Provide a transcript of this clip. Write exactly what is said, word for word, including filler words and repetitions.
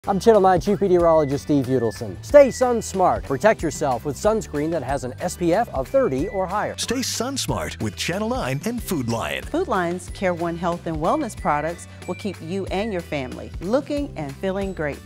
I'm Channel nine Chief Meteorologist Steve Udelson. Stay sun smart. Protect yourself with sunscreen that has an S P F of thirty or higher. Stay sun smart with Channel nine and Food Lion. Food Lion's CareOne health and wellness products will keep you and your family looking and feeling great.